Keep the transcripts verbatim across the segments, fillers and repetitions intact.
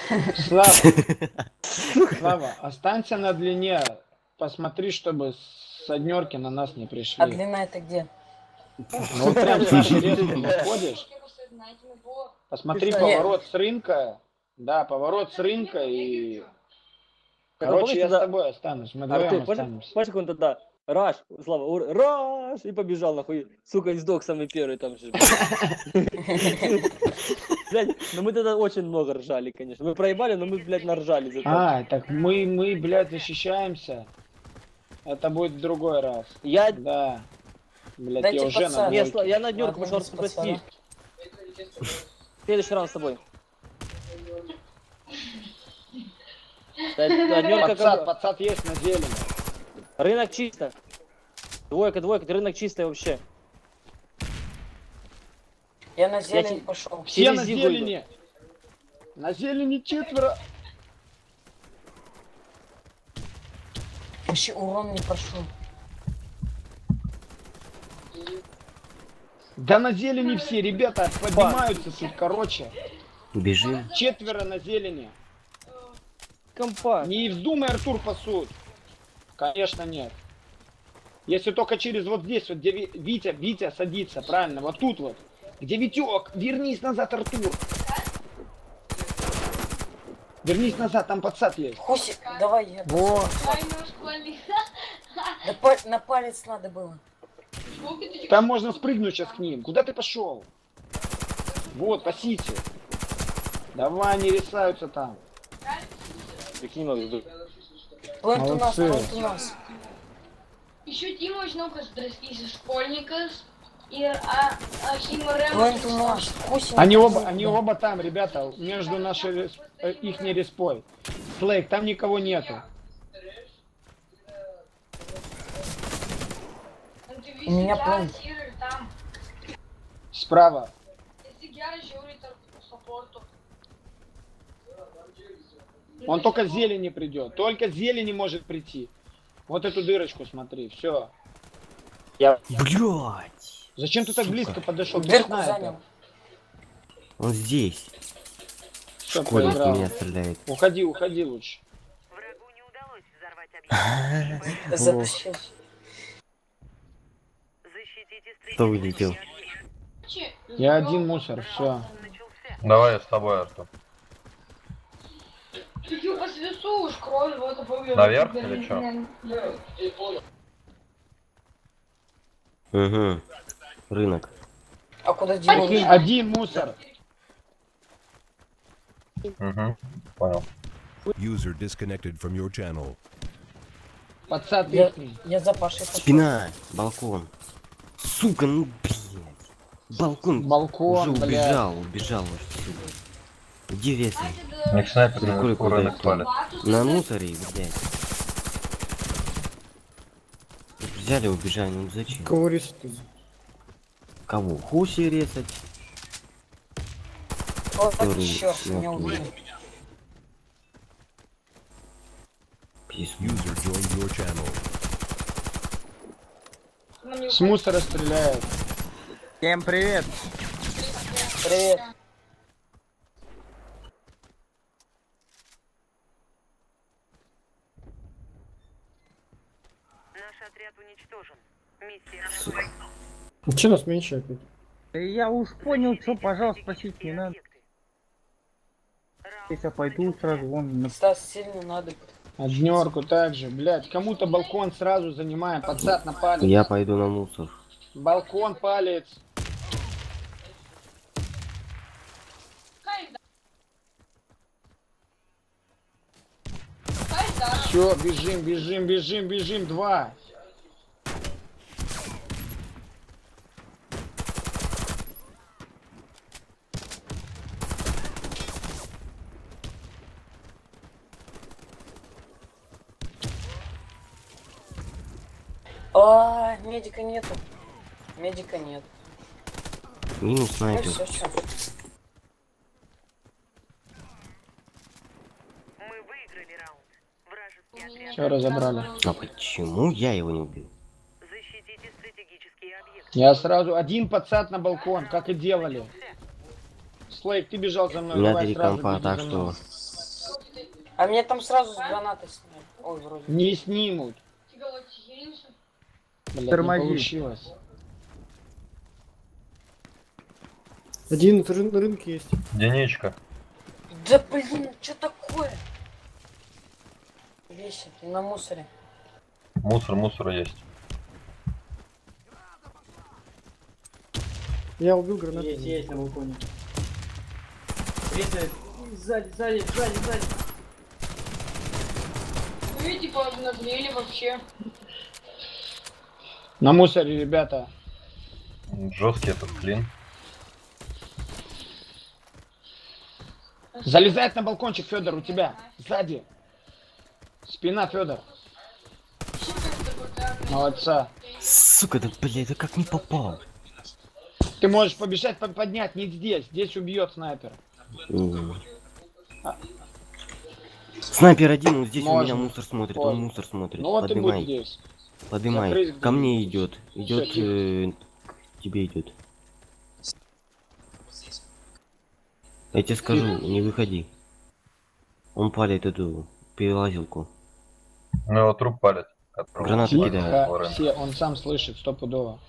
Слава, Слава, останься на длине. Посмотри, чтобы с однерки на нас не пришли. А длина это где? Ну вот прям с нашей респи выходишь. Посмотри поворот с рынка. Да, поворот с рынка и... Короче, я с тобой останусь. Мы вдвоем останемся. Пашка, он тогда раш, Слава, ур- раш, и побежал нахуй. Сука, и сдох самый первый там же. Блядь, ну мы тогда очень много ржали, конечно. Мы проебали, но мы, блядь, наржали за А, так мы, мы, блядь, защищаемся. Это будет в другой раз. Я... Да. Блядь, Дайте я уже пацан. на Я, двойке. я на днёрку Ладно, пошел без спасти. пацана. Следующий раунд с тобой. Однёрка Подсад, как... подсад есть на зелени. Рынок чисто. Двойка, двойка, рынок чистый вообще. Я на зелень те- пошел. Все на Через зигу зелени. На зелени четверо. Вообще урон не прошел. Да на зелени все, ребята, поднимаются тут, короче. Бежим. Четверо на зелени. Компа. Не вздумай, Артур, пасуть. Конечно, нет. Если только через вот здесь, вот где Ви- Витя, Витя садится, правильно, вот тут вот. Где Витек, вернись назад, Артур. Вернись назад, там подсад есть. Хуси, давай я. Во. На, па- на палец надо было. Там можно спрыгнуть сейчас к ним. Куда ты пошел? Вот, пасите. Давай, они рисаются там. Прикинь, надо. Плент у нас, Молодцы. плент у нас. Еще Тимоч, ну-ка, из школьника. И а, а, Химарем. Плент у нас. Хуси. Они оба, они оба там, ребята, между нашей рес- э, ихней респой. Слейк, там никого нету. У меня план. Там. Справа. Он только с зелени придет. Только с зелени может прийти. Вот эту дырочку смотри, все. Я... Блять. Зачем ты так Сука. близко подошел? Дырку занял. Он здесь. Что Школьник проиграл? меня стреляет. Уходи, уходи лучше. Врагу не удалось взорвать объект. Затащил. Защитите Кто вылетел? Я один мусор, все. Давай я с тобой, Артур. Ты по свесу уж кровь, вот это Наверх или чё? Угу. Рынок. А куда Один, делать? один мусор. Угу. Понял. User disconnected from your channel. Подсад Я, ихний. я за Пашей пошел. Спина. Балкон. Сука, ну блядь. Балкон. Балкон, Уже блядь. убежал, убежал уже, сука. Где весы? У них снайпер Прикольно, наверху куда рынок их палит. На мусоре, блядь. Взяли, убежали, ну зачем? Кого резать? Кого? Хуси резать? Вот Который черт, меня нахуй. убили. Пиздец. User joined your channel. С мусора стреляет. Всем привет! Привет. Наш отряд уничтожен. Миссия Сука. Ну че нас меньше опять? Да я уж понял, что, пожалуйста, спасить не надо. Если я пойду сразу вон на... Стас, сильно надо. Однерку также. Блять, кому-то балкон сразу занимаем. Подсад на палец. Я пойду на мусор. Балкон, палец. Все, бежим, бежим, бежим, бежим. Два. А, медика нету. Медика нет. Минус Ну снайпер. все, что? Мы выиграли раунд. Вражеский отряд. Все разобрали. А почему я его не убил? Защитите стратегический объект. Я сразу один подсад на балкон, как и делали. Слейк, ты бежал за У мной. меня Давай три сразу компа, беги так за что мной. А меня там сразу с гранатой сняли. Ой, вроде. Не снимут. Тебя вот сиренимся. Блядь, не Тормози. получилось. Один на рын- рынке есть. Единичка. Да блин, что такое? Весит на мусоре. Мусор, мусор есть. Я убил гранату. Есть, есть на балконе. Сзади, сзади, сзади, сзади. Вы типа обнаглели вообще. На мусоре, ребята. Жесткий этот клин. Залезает на балкончик, Федор, у тебя. Сзади. Спина, Федор. Молодца. Сука, да блядь, да как не попал? Ты можешь побежать, по- поднять, не здесь. Здесь убьет снайпер. М. Снайпер один, он здесь у Можно. меня мусор смотрит, Можно. он мусор смотрит. Ну вот и будь Поднимай, здесь. поднимай. Закрыть Ко дверь. мне идет, идет, тихо. э, к тебе идет. Я тебе скажу, не выходи. Он палит эту перелазилку. Ну его труп палит. которого Гранаты палит кидает. Лорен. Все, он сам слышит стопудово.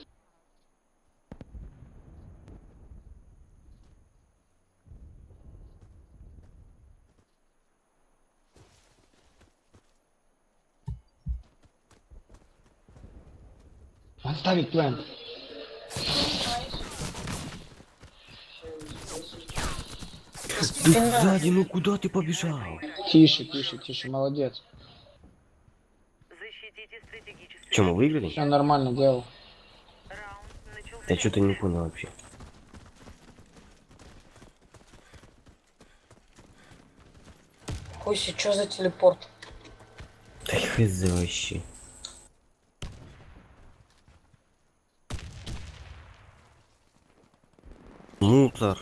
Он ставит план. Ты сзади, ну куда ты побежал? Тише, тише, тише, молодец. Защитите стратегические Че, мы выиграли? Все нормально делал. раунд начался. Я что-то не понял вообще. Хуйси, что за телепорт? Да хз вообще. Мусор.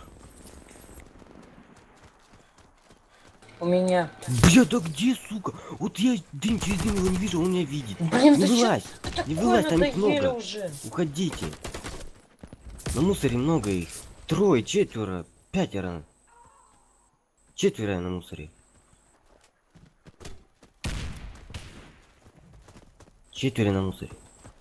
У меня. Бля, да где, сука? Вот я дым через дым его не вижу, он меня видит. Блин, Не да чё вылазь, ты не такое вылазь, там их надоели много. уже? Уходите. На мусоре много их. Трое, четверо, пятеро. Четверо на мусоре. Четверо на мусоре.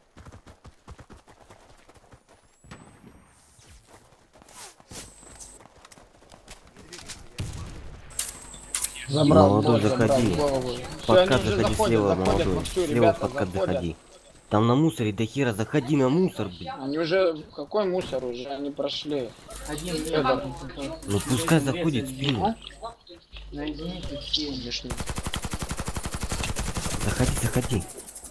Забрал, Молодой, вот, забрал заходи. голову. Всё, Подкат они уже заходи заходят, слева, заходят молодой. вовсю, Слева ребята, в подкат заходят. заходи. Там на мусоре до хера, заходи на мусор, блин. Они уже, какой мусор уже, они прошли. Один Федор. Ну пускай заходит в спину. На единицу все. Заходи, заходи.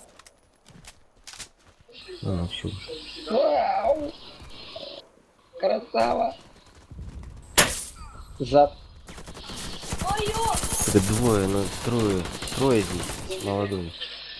Ну, все. Вау! Красава! Зад. Сука, двое, ну трое. Трое здесь. Молодой.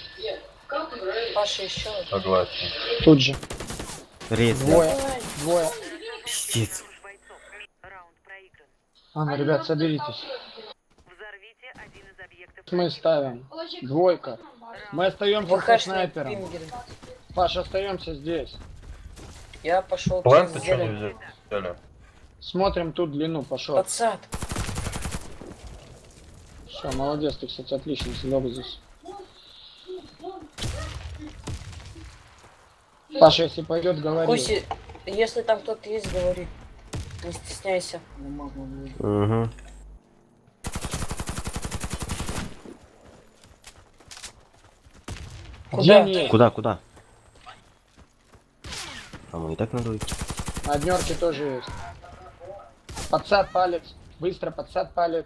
Паша еще. Согласен. Тут же. Резко. Двое. Двое. Пиздец. Уж бойцов. Раунд проигран. А, ну, ребят, соберитесь. Взорвите один из объектов. Мы ставим. Двойка. Мы остаемся со ВХшные снайпером. пингеры. Паша, остаемся здесь. Я пошел План через ты что не зелень. взяли? Смотрим тут длину, пошел. Подсад. Все, молодец, ты, кстати, отлично слег здесь. Паша, если пойдет, говори. Хуйси, если там кто-то есть, говори. Не стесняйся. Угу. Где Куда? они есть? Куда, куда? А мы и так надо идти. На однерке тоже есть. Подсад палец. Быстро подсад палец.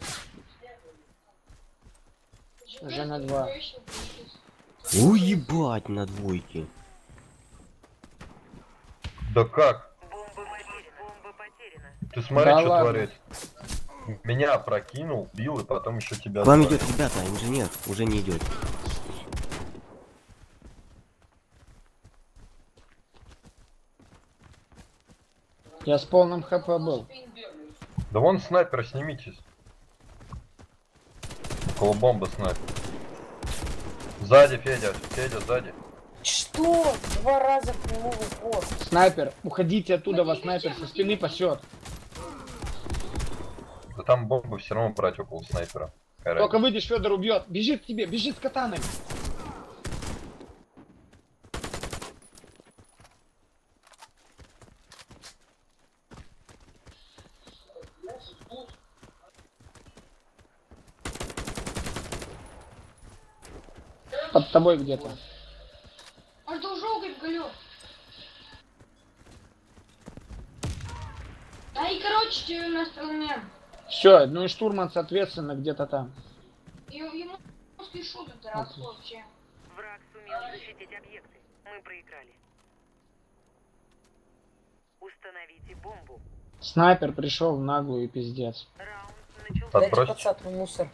Уже на два. Уебать на двойке. Да как? Бомба потеряна. Бомба потеряна. Ты смотри, Да что ладно. творит. Меня прокинул, бил и потом еще тебя. К вам отправил. идет, ребята, инженер уже не идет. Я с полным хп был. Да вон снайпер, снимитесь. Около бомбы снайпер. Сзади, Федя, Федя, сзади. Что? Два раза к нему в упор. Снайпер, уходите оттуда, вас снайпер со спины пасет. Да там бомбы все равно брать около снайпера. Только выйдешь, Федор убьет. Бежит к тебе, бежит с катаной. Под тобой где-то. А что жёлтый голёв? Да и короче, тебе на стороне. Все, ну и штурман, соответственно, где-то там. И ему спешу тут раз вообще. Враг сумел защитить объекты. Мы проиграли. Установите бомбу. Снайпер пришел в наглую и пиздец. Раунд начался. Дайте Подбрось. подсадку, мусор.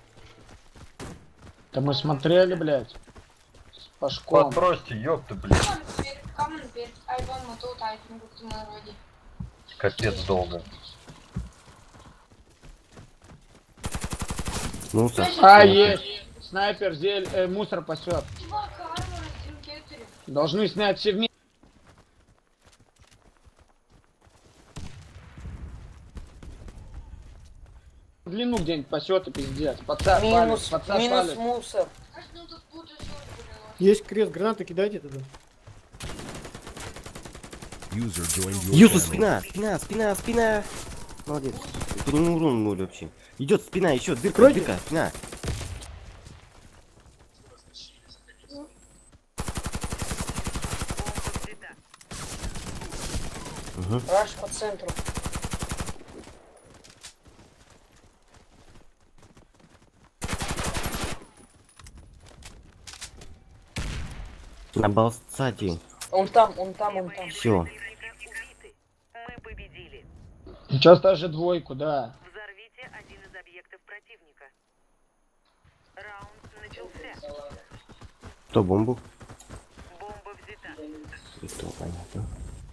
Да мы смотрели, блядь. С Пашком. Подбросьте, ёпты, блин. Камон перед айбон мотол тайтин, как ты на роде. Капец долго. Ну, так. А, есть. Снайпер, зель, э, мусор пасет. Чувак, армора, стинкетери. Должны снять все вместе. Длину где-нибудь пасет и пиздец. Подсад Минус, палит, подсад минус палит. мусор. Аж ну тут будут всё вылилось. Есть крест, гранаты кидайте туда. User joined your Юсу, channel. спина, спина, спина, спина. Молодец. По нему урон ноль вообще. Идет спина, еще дырка, Кройте. дырка, спина. Бомба взята. Раш по центру. На балсаде. Он там, он там, он там. Все. Противника убиты. Мы победили. Сейчас даже двойку, да. Взорвите один из объектов противника. Раунд начался. Кто бомбу? Бомба взята. И кто, понятно.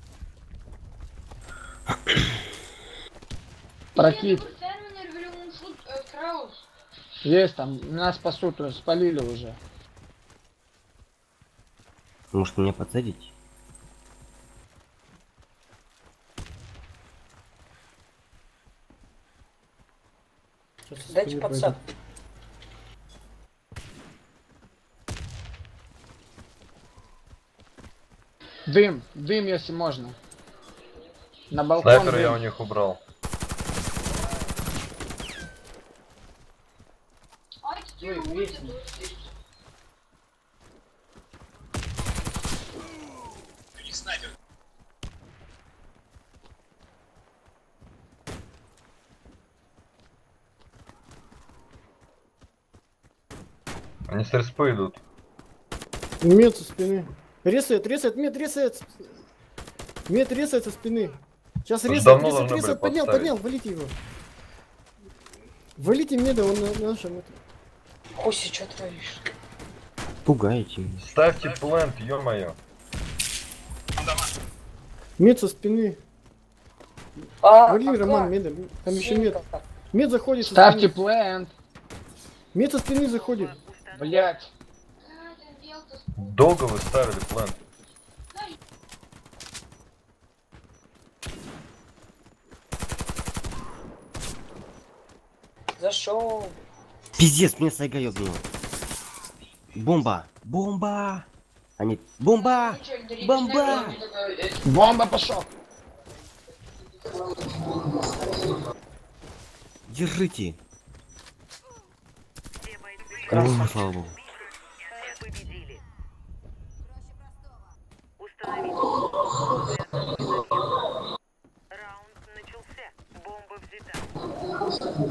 Прокид. Терминер велюм шут э, краус. Есть там, нас спасут, то есть спалили уже. Может меня подсадить? Сейчас со Дайте спины подсадку. Дым, дым, если можно. На балкон Снайпера я у дым. них убрал. Ай, ты Ой, улица, ветер. Они с респы идут. пойдет. Мед со спины. Ресает, ресает, мед ресает. Мед ресает со спины. Сейчас Уже ресает, давно ресает, должны ресает. были Поднял, подставить. поднял, валите его. Валите меда, он на нашем. это. Хуси, что творишь? Пугаете. Ставьте плент, ё-моё. Мед со спины. А, Вали, а Роман, как? меда. Там еще мед. Синька. Мед заходит со Ставьте спины. плент. Мед со спины заходит. Блять. А, ты делал-то. Долго вы ставили плент? Зашел. Пиздец, меня сайга ёбнула. Бомба! Бомба! Они... Бомба! Ты чё, Дарья, Бомба! ты знаешь, Бомба пошел. Держите! Все бойцы О, слава богу. мы победили. Установите. Раунд начался. Бомба взята.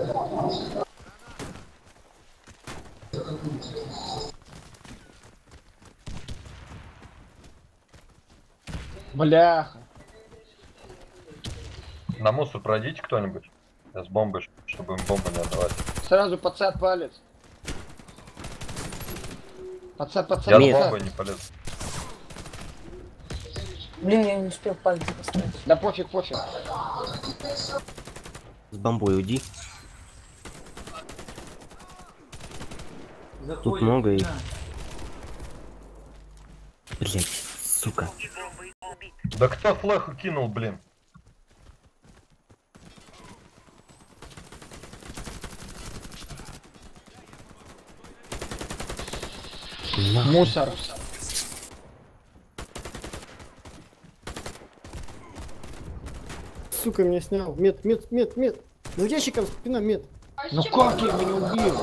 Бляха. На мусор пройдите кто-нибудь. Я с бомбой, чтобы им бомбу не отдавать. Сразу подсад палец. Подсад, подсад, Я с подсад. бомбой не полез. Блин, я не успел пальцы поставить. Да пофиг, пофиг. С бомбой уйди. Тут много их. Блять, сука. Бомбой убит. Да кто флеху кинул, блин? Мусор. Сука, меня снял. Мед, мед, мед, мед. За ящиком спина, мед. Ну как я его не убил?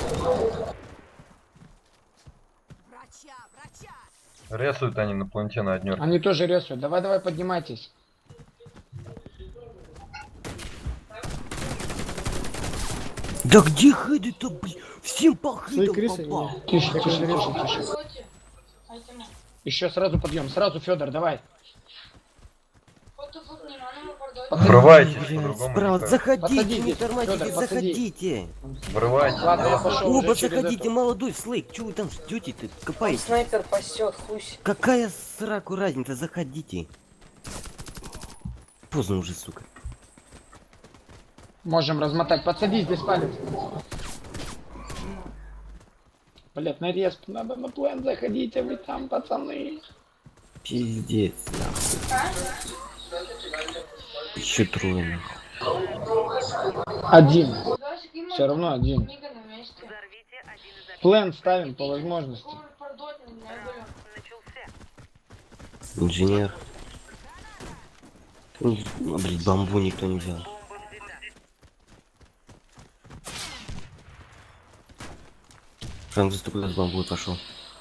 Рисуют они на планте на однёрке. Они тоже рисуют. Давай, давай, поднимайтесь. Да где хеды-то, блин? Всем по Свои хедам крысы, попал. не. Тише, тише, тише, тише. Поворотте. Айтема. Еще сразу подъем. Сразу, Федор, давай. Вот тут вот не надо, мы пардон. Врывайтесь Блин, по-другому. справа, никак. заходите, Подсади не здесь, тормозите, Фёдор, подсади. заходите. Врывайтесь. Ладно, я давай. пошел. Оба уже через заходите, эту. молодой слейк, чего вы там ждете-то, Там копаете? снайпер пасет, хусь. Какая сраку разница, заходите. Поздно уже, сука. Можем размотать. Подсади здесь палец. Блять, на респ надо на план заходите, вы там, пацаны. Пиздец, нахуй. Еще трое, нахуй. Один. Дасик, и мы- Все равно один. Книга на месте. Взорвите один из объектов. План ставим по возможности. Скоро пардон, не знаю. Начался. Инженер. М, а, блин, бамбу никто не взял. Бомба взята. Франк заступил с бамбу и пошел.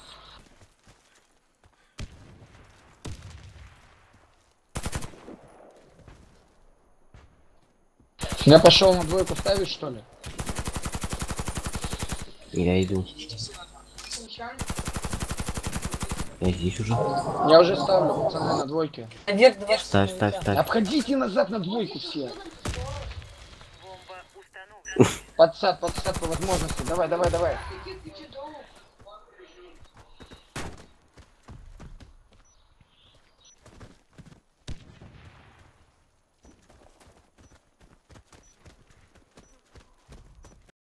Я пошел на двойку ставить, что ли? Я иду. Ничего. Я здесь уже. Я уже ставлю, пацаны, на двойке. Вверх два Ставь, ставь, ставь. Обходите назад на двойку все. Бомба установлена. Подсад, подсад по возможности. Давай, давай, давай.